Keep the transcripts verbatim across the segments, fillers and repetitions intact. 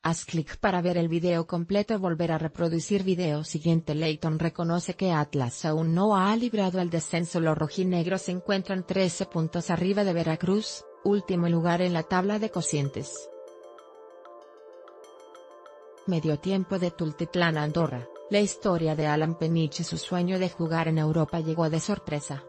Haz clic para ver el video completo. Volver a reproducir video siguiente. Leyton reconoce que Atlas aún no ha librado el descenso. Los rojinegros se encuentran trece puntos arriba de Veracruz, último lugar en la tabla de cocientes. Medio tiempo de Tultitlán a Andorra. La historia de Alan Peniche. Su sueño de jugar en Europa llegó de sorpresa.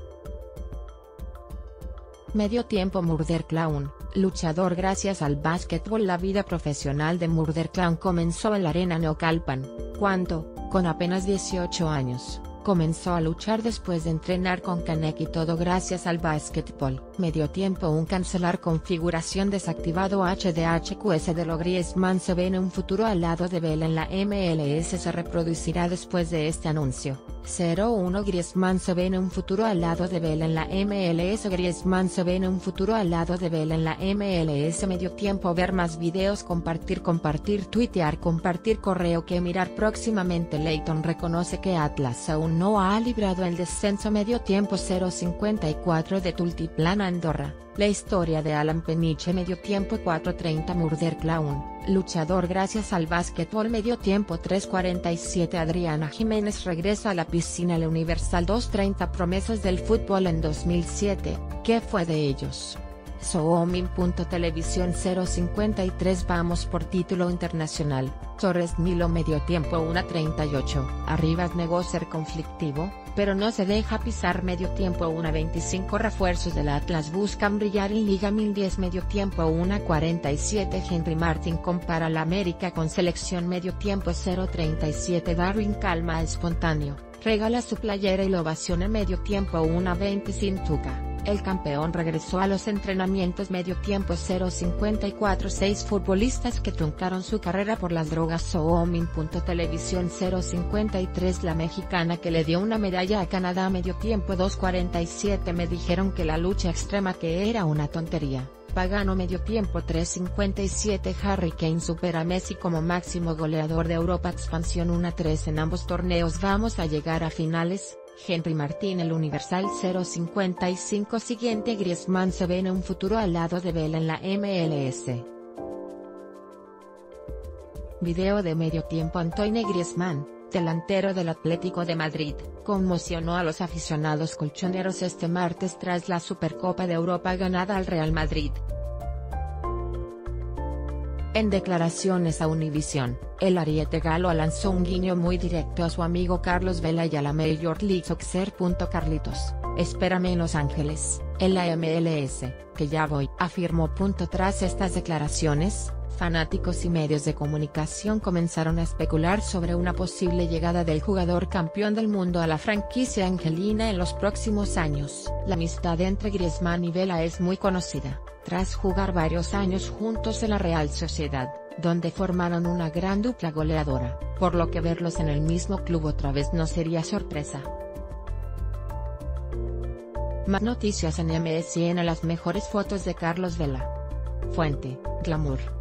Medio tiempo. Murder Clown, luchador. Gracias al básquetbol, la vida profesional de Murder Clown comenzó en la arena Naucalpan, cuando, con apenas dieciocho años, comenzó a luchar después de entrenar con Canek, y todo gracias al básquetbol. Medio tiempo. Un cancelar configuración desactivado. H D H Q S de lo Griezmann se ve en un futuro al lado de Vela en la M L S. Se reproducirá después de este anuncio. cero uno Griezmann se ve en un futuro al lado de Vela en la M L S. Griezmann se ve en un futuro al lado de Vela en la M L S. Medio tiempo. Ver más videos. Compartir, compartir, tuitear, compartir correo que mirar próximamente. Leyton reconoce que Atlas aún no ha librado el descenso. Medio tiempo. cero cincuenta y cuatro de Tultitlán a Andorra. La historia de Alan Peniche. Medio tiempo. cuatro treinta Murder Clown, luchador. Gracias al básquetbol. Medio tiempo. tres cuarenta y siete Adriana Jiménez regresa a la piscina. El Universal. dos treinta Promesas del fútbol en dos mil siete, ¿qué fue de ellos? Soomin.televisión. cero cincuenta y tres Vamos por título internacional. Torres Nilo. Medio tiempo. uno treinta y ocho Arribas negó ser conflictivo, pero no se deja pisar. Medio tiempo. uno veinticinco Refuerzos del Atlas buscan brillar en Liga mil diez. Medio tiempo. uno cuarenta y siete Henry Martin compara la América con selección. Medio tiempo. cero treinta y siete Darwin Calma espontáneo, regala su playera y lo ovaciona. Medio tiempo. uno veinte Sintuca, el campeón regresó a los entrenamientos. Medio tiempo. cero cincuenta y cuatro Seis futbolistas que truncaron su carrera por las drogas. Soomin.televisión. cero cincuenta y tres La mexicana que le dio una medalla a Canadá. Medio tiempo. dos cuarenta y siete Me dijeron que la lucha extrema que era una tontería. Pagano. Medio tiempo. tres cincuenta y siete Harry Kane supera a Messi como máximo goleador de Europa. Expansión. uno tres En ambos torneos vamos a llegar a finales. Henry Martin. El Universal. cero cincuenta y cinco Siguiente. Griezmann se ve en un futuro al lado de Vela en la M L S. Video de medio tiempo. Antoine Griezmann, delantero del Atlético de Madrid, conmocionó a los aficionados colchoneros este martes tras la Supercopa de Europa ganada al Real Madrid. En declaraciones a Univisión, el ariete galo lanzó un guiño muy directo a su amigo Carlos Vela y a la Major League Soccer. Carlitos, espérame en Los Ángeles, en la M L S, que ya voy, afirmó. Tras estas declaraciones, fanáticos y medios de comunicación comenzaron a especular sobre una posible llegada del jugador campeón del mundo a la franquicia angelina en los próximos años. La amistad entre Griezmann y Vela es muy conocida, tras jugar varios años juntos en la Real Sociedad, donde formaron una gran dupla goleadora, por lo que verlos en el mismo club otra vez no sería sorpresa. Más noticias en M S N. Las mejores fotos de Carlos Vela. Fuente: Glamour.